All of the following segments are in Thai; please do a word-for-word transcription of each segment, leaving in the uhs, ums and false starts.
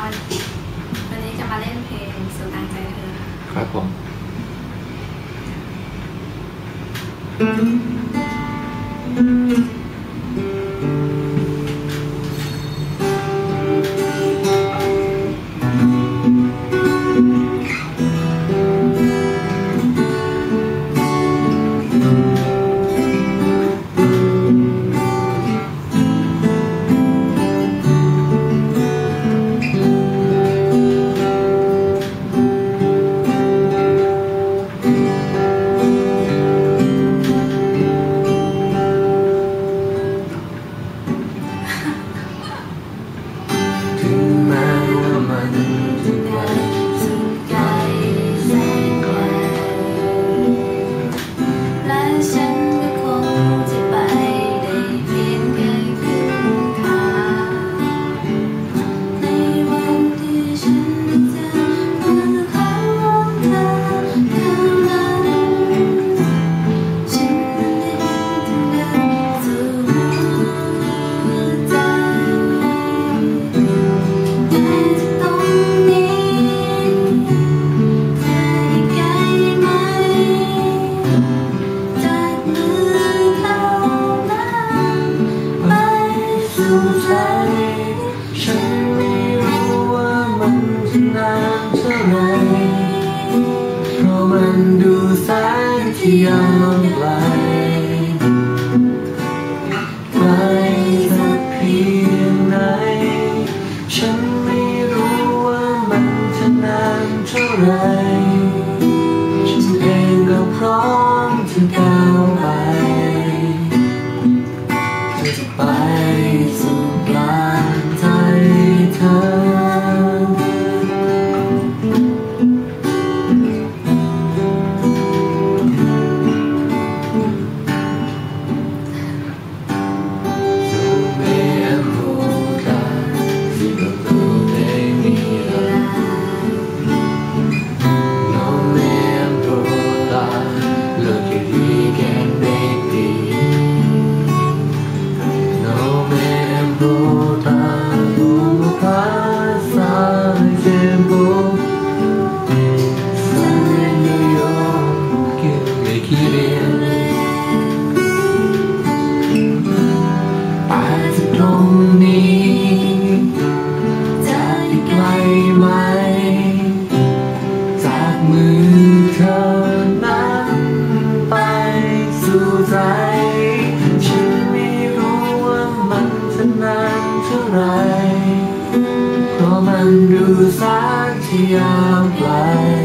วันวันนี้จะมาเล่นเพลงสู่กลางใจเธอครับผมมันดูแสนที่ยาวไกลไกลสักเพียงไหนฉันไม่รู้ว่ามันจะนานเท่าไรฉันเองก็พร้อมจะก้าวไปจะไปสู่กลางใจเธอเพราะมันดูแสนที่ยาวไกล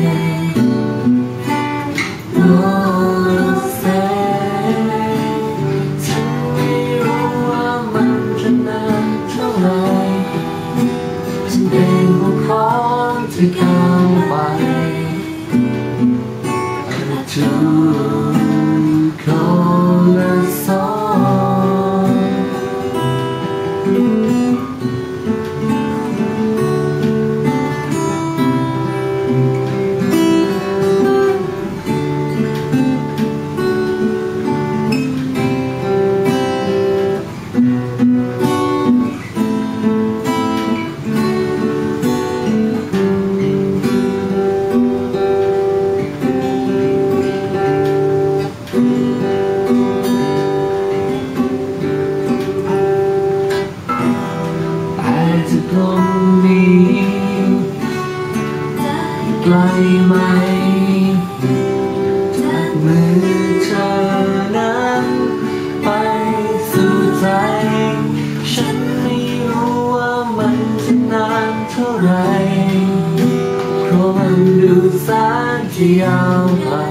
โน้แสนฉันไม่รู้ว่ามันจะนานเท่าไรฉันเองก็พร้อมจะก้าวไปทุกคนละสองตรงนี้ไกลไหมจากมือเธอนั้นไปสู่ใจฉันไม่รู้ว่ามันจะนานเท่าไรเพราะมันดูแสนที่ยาวไกล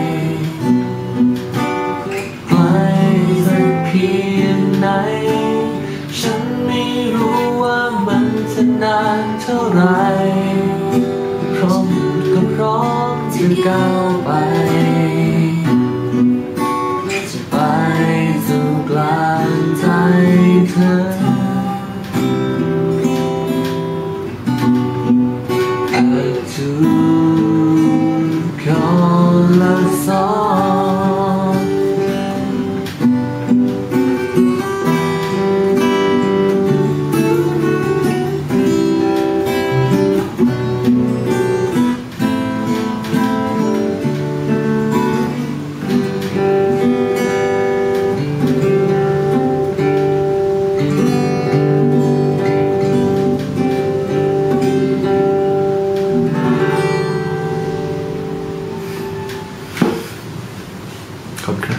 ไกลสักเพียงไหนฉันไม่รู้ว่ามันจะนานเท่าไรพร้อมก็พร้อมจะก้าวไปจะไปสู่กลางใจเธออาจจะคนละสองขอบคุณ